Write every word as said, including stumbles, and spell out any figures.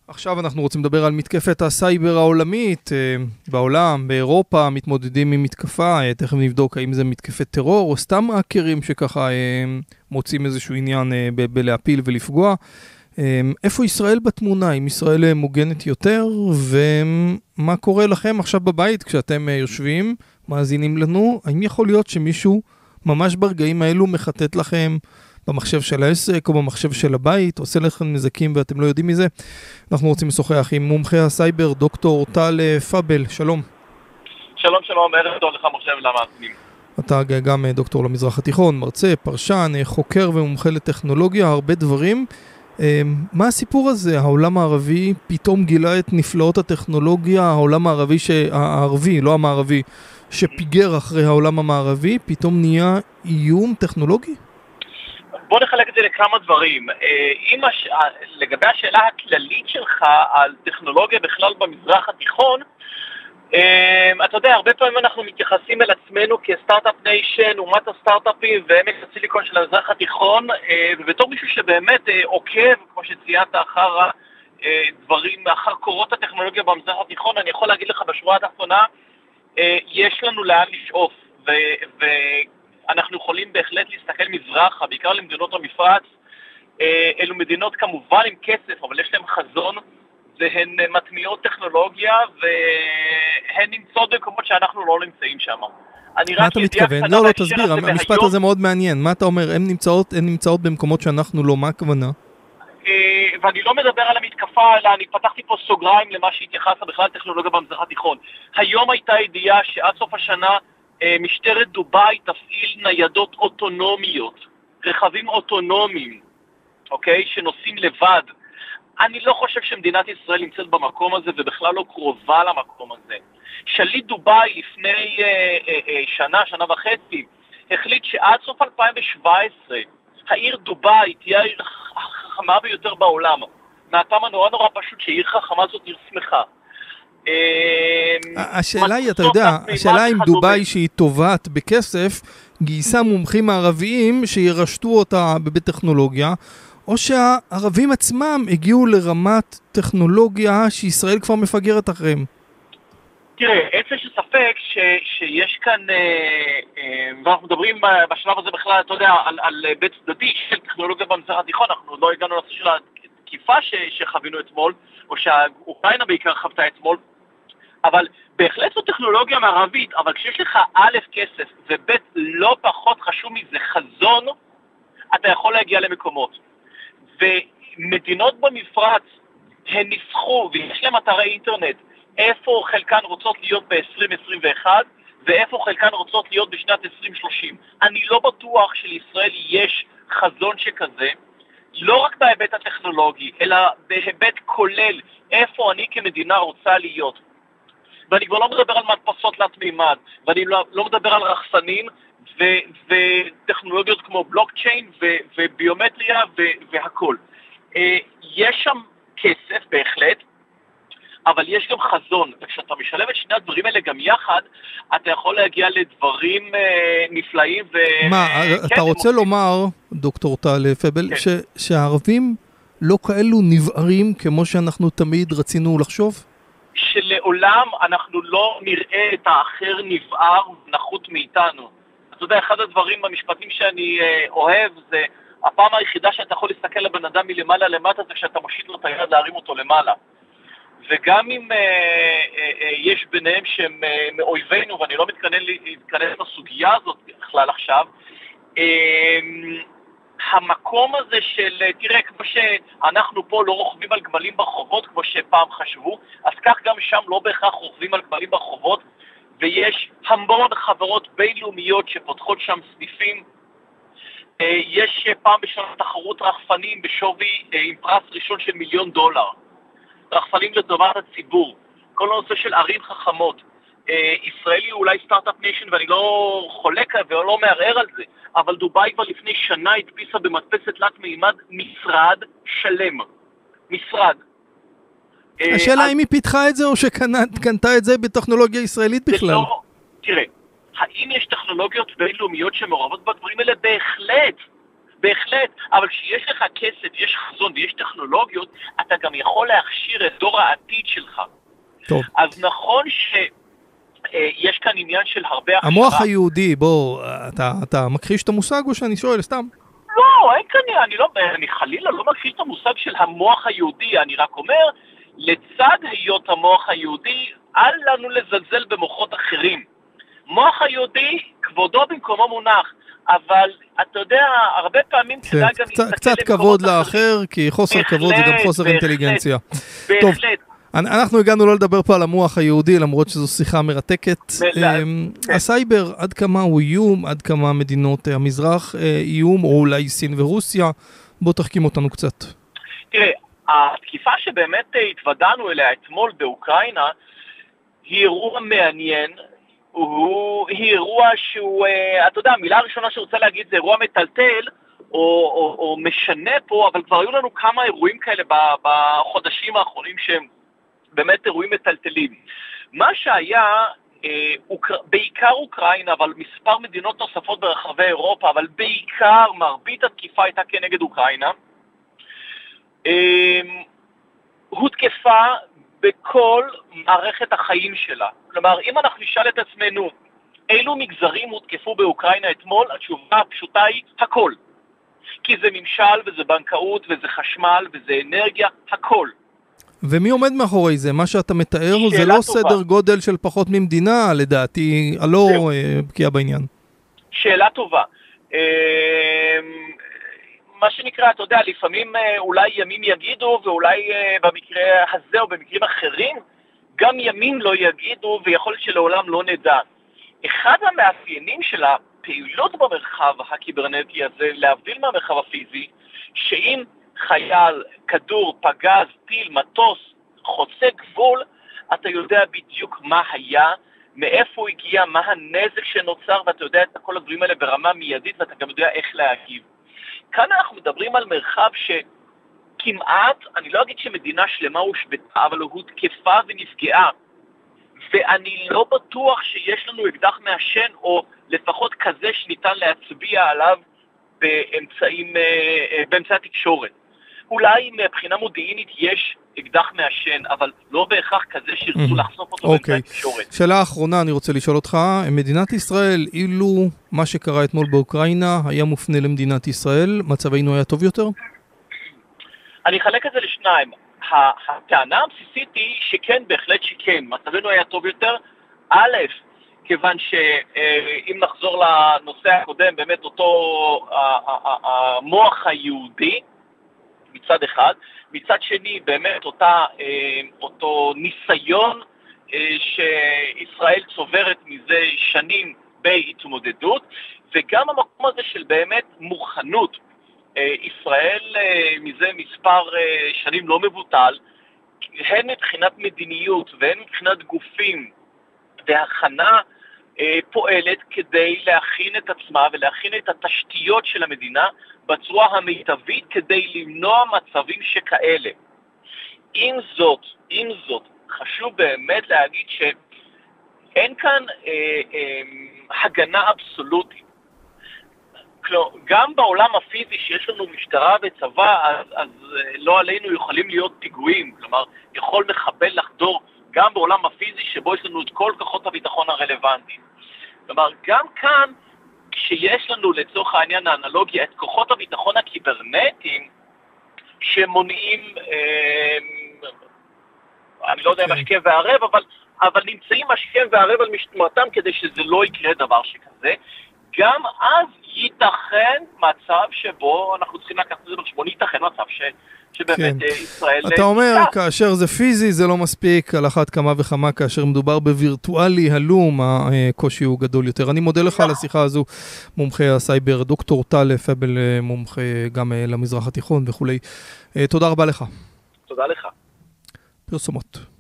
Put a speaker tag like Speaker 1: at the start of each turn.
Speaker 1: עכשיו אנחנו רוצים לדבר על מתקפת הסייבר העולמית. בעולם, באירופה, מתמודדים עם מתקפה. תכף נבדוק האם זה מתקפת טרור או סתם האקרים שככה מוצאים איזשהו עניין ב- בלהפיל ולפגוע. איפה ישראל בתמונה? אם ישראל מוגנת יותר, ומה קורה לכם עכשיו בבית כשאתם יושבים, מאזינים לנו? האם יכול להיות שמישהו ממש ברגעים האלו מחטט לכם במחשב של העסק או במחשב של הבית, עושה לכם נזקים ואתם לא יודעים מזה? אנחנו רוצים לשוחח עם מומחה הסייבר, דוקטור טל פאבל. שלום.
Speaker 2: שלום, שלום, ערב טוב לך מחשב למאזינים.
Speaker 1: אתה גם דוקטור למזרח התיכון, מרצה, פרשן, חוקר ומומחה לטכנולוגיה, הרבה דברים. מה הסיפור הזה? העולם הערבי פתאום גילה את נפלאות הטכנולוגיה, העולם הערבי, הערבי, לא המערבי, שפיגר אחרי העולם המערבי, פתאום נהיה איום טכנולוגי?
Speaker 2: בוא נחלק את זה לכמה דברים. אם הש... לגבי השאלה הכללית שלך על טכנולוגיה בכלל במזרח התיכון, אתה יודע, הרבה פעמים אנחנו מתייחסים אל עצמנו כסטארט-אפ ניישן, אומת הסטארט-אפים ועמק הסיליקון של המזרח התיכון, ובתור מישהו שבאמת עוקב, כמו שציינת, אחר דברים, אחר קורות הטכנולוגיה במזרח התיכון, אני יכול להגיד לך בשורה התחתונה, יש לנו לאן לשאוף, ואנחנו יכולים בהחלט להסתכל מזרחה, בעיקר למדינות המפרץ. אלו מדינות כמובן עם כסף, אבל יש להם חזון, והן מטמיעות טכנולוגיה, והן נמצאות במקומות שאנחנו לא נמצאים שם.
Speaker 1: מה אתה מתכוון? לא, לא, תסביר, המשפט הזה מאוד מעניין. מה אתה אומר? הן נמצאות, הן נמצאות במקומות שאנחנו לא, מה הכוונה?
Speaker 2: ואני לא מדבר על המתקפה, אלא אני פתחתי פה סוגריים למה שהתייחסה בכלל טכנולוגיה במזרח התיכון. היום הייתה ידיעה שעד סוף השנה משטרת דובאי תפעיל ניידות אוטונומיות, רכבים אוטונומיים, אוקיי, שנוסעים לבד. אני לא חושב שמדינת ישראל נמצאת במקום הזה ובכלל לא קרובה למקום הזה. שליט דובאי לפני אה, אה, אה, שנה, שנה וחצי, החליט שעד סוף אלפיים שבע עשרה העיר דובאי תהיה העיר החכמה ביותר בעולם. מהטעם הנורא נורא פשוט שעיר חכמה זאת עיר שמחה.
Speaker 1: השאלה היא, אתה יודע, השאלה אם דובאי שהיא טובעת בכסף, גייסה מומחים הערביים שירשתו אותה בטכנולוגיה, או שהערבים עצמם הגיעו לרמת טכנולוגיה שישראל כבר מפגרת אחריהם?
Speaker 2: תראה, אין ספק ש, שיש כאן, אה, אה, ואנחנו מדברים בשלב הזה בכלל, אתה יודע, על, על בית צדדי של טכנולוגיה במזרח התיכון. אנחנו לא הגענו לנושא של התקיפה ש, שחווינו אתמול, או שהאוקראינה בעיקר חוותה אתמול, אבל בהחלט זו טכנולוגיה מערבית, אבל כשיש לך א' כסף וב' לא פחות חשוב מזה חזון, אתה יכול להגיע למקומות. ומדינות במפרץ הן נפחו ויש להם אתרי אינטרנט, איפה חלקן רוצות להיות ב-עשרים עשרים ואחת ואיפה חלקן רוצות להיות בשנת עשרים שלושים. אני לא בטוח שלישראל יש חזון שכזה, לא רק בהיבט הטכנולוגי, אלא בהיבט כולל איפה אני כמדינה רוצה להיות. ואני כבר לא מדבר על מדפסות תלת מימד, ואני לא, לא מדבר על רחפנים ו, וטכנולוגיות כמו בלוקצ'יין ו, וביומטריה ו, והכל. יש שם כסף בהחלט, אבל יש גם חזון, וכשאתה משלב את שני הדברים האלה גם יחד, אתה יכול להגיע לדברים אה, נפלאים. ו...
Speaker 1: מה, כן, אתה רוצה מוצאים. לומר, דוקטור טל פאבל, כן. ש, שהערבים לא כאלו נבערים כמו שאנחנו תמיד רצינו לחשוב?
Speaker 2: שלעולם אנחנו לא נראה את האחר נבער נחות מאיתנו. אתה יודע, אחד הדברים במשפטים שאני אה, אוהב זה, הפעם היחידה שאתה יכול להסתכל לבן אדם מלמעלה למטה זה כשאתה מושיט לו את היד להרים אותו למעלה. וגם אם אה, אה, אה, יש ביניהם שהם אה, מאויבינו, ואני לא מתכנן להתכנס לסוגיה הזאת בכלל עכשיו, אה, המקום הזה של, תראה, כמו שאנחנו פה לא רוכבים על גמלים ברחובות, כמו שפעם חשבו, אז כך גם שם לא בהכרח רוכבים על גמלים ברחובות, ויש המון חברות בינלאומיות שפותחות שם סניפים. אה, יש פעם בשנה תחרות רחפנים בשווי אה, עם פרס ראשון של מיליון דולר. רחפנים לטובת הציבור, כל הנושא של ערים חכמות. אה, ישראל היא אולי סטארט-אפ ניישן ואני לא חולק ולא מערער על זה, אבל דובאי כבר לפני שנה הדפיסה במדפסת תלת מימד משרד שלם. משרד.
Speaker 1: השאלה אם היא פיתחה את זה או שקנתה את זה בטכנולוגיה ישראלית בכלל?
Speaker 2: לא, תראה, האם יש טכנולוגיות בינלאומיות שמעורבות בדברים האלה? בהחלט. בהחלט, אבל כשיש לך כסף, יש חזון ויש טכנולוגיות, אתה גם יכול להכשיר את דור העתיד שלך.
Speaker 1: טוב.
Speaker 2: אז נכון שיש כאן עניין של הרבה הכשרה.
Speaker 1: המוח היהודי, בוא, אתה, אתה מכחיש את המושג או שאני שואל סתם?
Speaker 2: לא, אין כאן, אני, לא, אני חלילה לא מכחיש את המושג של המוח היהודי, אני רק אומר, לצד היות המוח היהודי, אל לנו לזלזל במוחות אחרים. מוח היהודי, כבודו במקומו מונח, אבל אתה יודע, הרבה פעמים כדאי גם להסתכל
Speaker 1: קצת כבוד לאחר, כי חוסר כבוד זה גם חוסר אינטליגנציה.
Speaker 2: בהחלט.
Speaker 1: אנחנו הגענו לא לדבר פה על המוח היהודי, למרות שזו שיחה מרתקת. הסייבר, עד כמה הוא איום, עד כמה מדינות המזרח איום, או אולי סין ורוסיה, בוא תחכים אותנו קצת.
Speaker 2: תראה, התקיפה שבאמת התוודענו אליה אתמול באוקראינה, היא אירוע מעניין, הוא אירוע שהוא, אתה יודע, המילה הראשונה שרוצה להגיד זה אירוע מטלטל, או, או, או משנה פה, אבל כבר היו לנו כמה אירועים כאלה בחודשים האחרונים שהם באמת אירועים מטלטלים. מה שהיה, אה, אוקר... בעיקר אוקראינה, אבל מספר מדינות נוספות ברחבי אירופה, אבל בעיקר מרבית התקיפה הייתה כנגד אוקראינה, אה, הותקפה בכל מערכת החיים שלה. כלומר, אם אנחנו נשאל את עצמנו, אילו מגזרים הותקפו באוקראינה אתמול, התשובה הפשוטה היא הכל. כי זה ממשל וזה בנקאות וזה חשמל וזה אנרגיה, הכל.
Speaker 1: ומי עומד מאחורי זה? מה שאתה מתאר זה לא טובה. סדר גודל של פחות ממדינה, לדעתי, הלא בקיאה בעניין.
Speaker 2: שאלה טובה. מה שנקרא, אתה יודע, לפעמים אולי ימים יגידו, ואולי במקרה הזה או במקרים אחרים, גם ימים לא יגידו, ויכול להיות שלעולם לא נדע. אחד המאפיינים של הפעילות במרחב הקיברנטי הזה, להבדיל מהמרחב הפיזי, שאם חייל, כדור, פגז, טיל, מטוס, חוצה גבול, אתה יודע בדיוק מה היה, מאיפה הוא הגיע, מה הנזק שנוצר, ואתה יודע את כל הדברים האלה ברמה מיידית, ואתה גם יודע איך להגיב. כאן אנחנו מדברים על מרחב שכמעט, אני לא אגיד שמדינה שלמה הושבתה, אבל הוא תקפה ונפגעה. ואני לא בטוח שיש לנו אקדח מעשן, או לפחות כזה שניתן להצביע עליו באמצעים, באמצעי התקשורת. אולי מבחינה מודיעינית יש אקדח מעשן, אבל לא בהכרח כזה שירצו לחשוף אותו באמצעי התקשורת.
Speaker 1: שאלה אחרונה, אני רוצה לשאול אותך, מדינת ישראל, אילו מה שקרה אתמול באוקראינה היה מופנה למדינת ישראל, מצבנו היה טוב יותר?
Speaker 2: אני אחלק את זה לשניים. הטענה הבסיסית היא שכן, בהחלט שכן. מצבנו היה טוב יותר. א', כיוון שאם נחזור לנושא הקודם, באמת אותו המוח היהודי, מצד אחד, מצד שני באמת אותה, אותו ניסיון שישראל צוברת מזה שנים בהתמודדות, וגם המקום הזה של באמת מוכנות. ישראל מזה מספר שנים לא מבוטל, הן מבחינת מדיניות והן מבחינת גופים והכנה פועלת כדי להכין את עצמה ולהכין את התשתיות של המדינה בצורה המיטבית כדי למנוע מצבים שכאלה. עם זאת, עם זאת, חשוב באמת להגיד שאין כאן אה, אה, הגנה אבסולוטית. כלומר, גם בעולם הפיזי שיש לנו משטרה וצבא, אז, אז לא עלינו יכולים להיות פיגועים. כלומר, יכול מחבל לחדור גם בעולם הפיזי שבו יש לנו את כל כוחות הביטחון הרלוונטיים. כלומר, גם כאן, כשיש לנו לצורך העניין האנלוגיה את כוחות הביטחון הקיברנטיים, שמונעים, אה, אני לא יודע, okay. משקה וערב, אבל, אבל נמצאים משקה וערב על משמרתם כדי שזה לא יקרה דבר שכזה. גם אז ייתכן מצב שבו אנחנו צריכים לקחת את זה בחשבון, ייתכן מצב ש... שבאמת כן. ישראל...
Speaker 1: אתה אומר, כאשר זה פיזי זה לא מספיק, על אחת כמה וכמה, כאשר מדובר בווירטואלי הלום, הקושי הוא גדול יותר. אני מודה לך על השיחה הזו, מומחי הסייבר, דוקטור טל פבל, מומחה גם למזרח התיכון וכו'. תודה רבה לך.
Speaker 2: תודה לך.
Speaker 1: פרסומות.